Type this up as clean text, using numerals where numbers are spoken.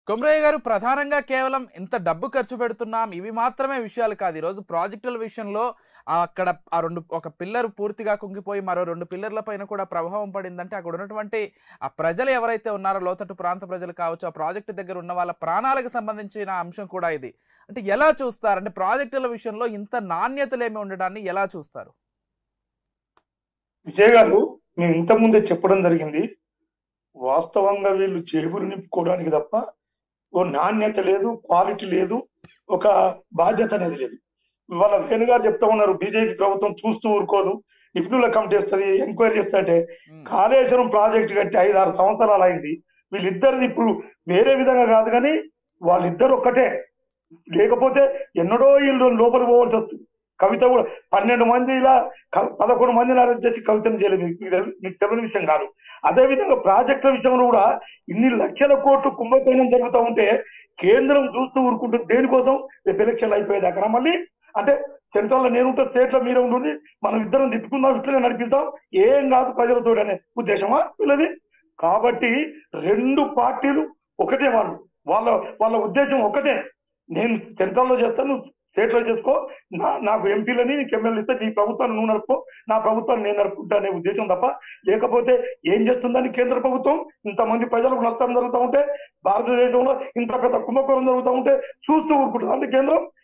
కొమరయ్య గారు ప్రధానంగా కేవలం ఇంత డబ్బు ఖర్చు పెడుతున్నాం. ఇవి మాత్రమే విషయాలు కాదు. ఈరోజు ప్రాజెక్టుల విషయంలో అక్కడ ఆ 2 ఒక పిల్లర్ పూర్తిగా కుంగిపోయి మరో 2 పిల్లర్ల పైన కూడా ప్రభావం పడిందంటే అక్కడ ఉన్నటువంటి ఆ ప్రజలు ఎవరైతే ఉన్నారో లోతట్టు ప్రాంత ప్రజలు కావచ్చు, ఆ ప్రాజెక్టు దగ్గర ఉన్న వాళ్ళ ప్రాణాలకు సంబంధించిన అంశం కూడా ఇది. అంటే ఎలా చూస్తారు? అంటే ప్రాజెక్టుల విషయంలో ఇంత నాణ్యతలేమి ఉండడాన్ని ఎలా చూస్తారు? విజయ్ గారు, మేము ఇంతకుముందే చెప్పడం జరిగింది. వాస్తవంగా వీళ్ళు జేబులు నింపుకోవడానికి తప్ప ఓ నాణ్యత లేదు, క్వాలిటీ లేదు, ఒక బాధ్యత అనేది లేదు. ఇవాళ వేణు గారు చెప్తా ఉన్నారు, బీజేపీ ప్రభుత్వం చూస్తూ ఊరుకోదు, నిపుణుల కమిటీ వస్తుంది, ఎంక్వైరీ చేస్తుంటే. హ్మ్. కాళేశ్వరం ప్రాజెక్టు కట్టి 5-6 సంవత్సరాలు అయింది. వీళ్ళిద్దరిది ఇప్పుడు వేరే విధంగా కాదు, కానీ వాళ్ళిద్దరు ఒక్కటే. లేకపోతే ఎన్నడో వీళ్ళు లోపలికి పోవాల్సి వస్తుంది. కవిత కూడా 12 మంది ఇలా 11 మందిని అరెస్ట్ చేసి కవితను చేయలేదు. మీకు తెలియని విషయం కాదు. అదే విధంగా ప్రాజెక్టుల విషయంలో కూడా ఇన్ని లక్షల కోట్లు కుంభకోణం జరుగుతూ ఉంటే కేంద్రం చూస్తూ ఊరుకుంటుంది. దేనికోసం? రేపు ఎలక్షన్లు అయిపోయేదాకా మళ్ళీ, అంటే సెంట్రల్ లో నేనుంటే స్టేట్ లో మీరే ఉంటుంది, మనం ఇద్దరం తిప్పుకుందాం, ఇట్లనే నడిపిద్దాం, ఏం కాదు ప్రజలతో అనే ఉద్దేశమా వీళ్ళది? కాబట్టి 2 పార్టీలు ఒకటే, వాళ్ళ వాళ్ళ ఉద్దేశం ఒకటే. నేను సెంట్రల్ లో చేస్తాను, స్టేట్ లో చేసుకో, నాకు ఎంపీలని నీకు ఎమ్మెల్యే ఇస్తే నీ ప్రభుత్వాన్ని నువ్వు నడుపుకో, నా ప్రభుత్వాన్ని నేను నడుపుకుంటా అనే ఉద్దేశం తప్ప, లేకపోతే ఏం చేస్తుందని కేంద్ర ప్రభుత్వం ఇంతమంది ప్రజలకు నష్టం జరుగుతూ ఉంటే, భారతదేశంలో ఇంత పెద్ద కుంభకోణం జరుగుతూ ఉంటే చూస్తూ ఊరుకుంటుంది అంటే కేంద్రం